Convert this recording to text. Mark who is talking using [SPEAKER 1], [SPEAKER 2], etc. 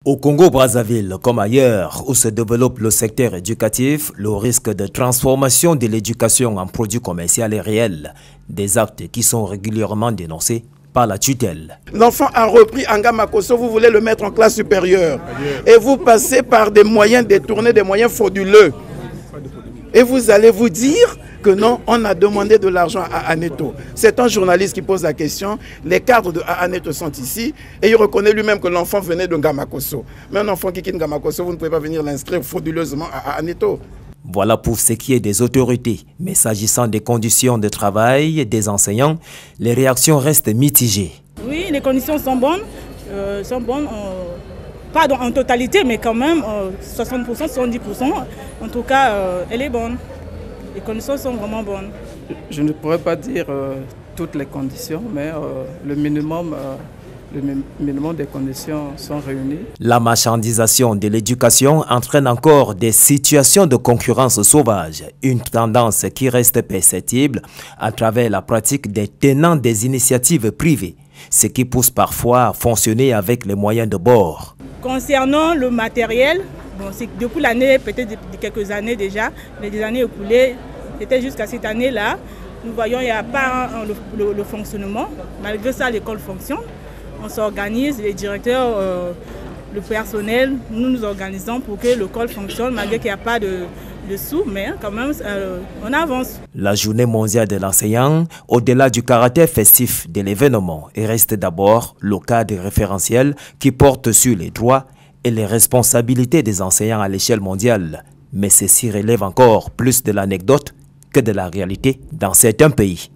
[SPEAKER 1] Au Congo-Brazzaville, comme ailleurs, où se développe le secteur éducatif, le risque de transformation de l'éducation en produit commercial est réel. Des actes qui sont régulièrement dénoncés par la tutelle.
[SPEAKER 2] L'enfant a repris en Ngamakosso, vous voulez le mettre en classe supérieure. Et vous passez par des moyens détournés, des moyens frauduleux. Et vous allez vous dire que non, on a demandé de l'argent à Aneto. C'est un journaliste qui pose la question. Les cadres de Aneto sont ici et il reconnaît lui-même que l'enfant venait de Ngamakosso. Mais un enfant qui quitte Ngamakosso, vous ne pouvez pas venir l'inscrire frauduleusement à Aneto.
[SPEAKER 1] Voilà pour ce qui est des autorités. Mais s'agissant des conditions de travail des enseignants, les réactions restent mitigées.
[SPEAKER 3] Oui, les conditions sont bonnes. Pas en totalité, mais quand même 60%, 70%. En tout cas, elle est bonne. Les conditions sont vraiment bonnes.
[SPEAKER 4] Je ne pourrais pas dire toutes les conditions, mais le minimum des conditions sont réunies.
[SPEAKER 1] La marchandisation de l'éducation entraîne encore des situations de concurrence sauvage, une tendance qui reste perceptible à travers la pratique des tenants des initiatives privées, ce qui pousse parfois à fonctionner avec les moyens de bord.
[SPEAKER 3] Concernant le matériel, bon, c'est depuis l'année, peut-être de quelques années déjà, mais des années écoulées, c'était jusqu'à cette année-là, nous voyons qu'il n'y a pas le fonctionnement. Malgré ça, l'école fonctionne. On s'organise, les directeurs, le personnel, nous nous organisons pour que l'école fonctionne, malgré qu'il n'y a pas de sous, mais quand même, on avance.
[SPEAKER 1] La journée mondiale de l'enseignant, au-delà du caractère festif de l'événement, reste d'abord le cadre référentiel qui porte sur les droits et les responsabilités des enseignants à l'échelle mondiale. Mais ceci relève encore plus de l'anecdote que de la réalité dans certains pays.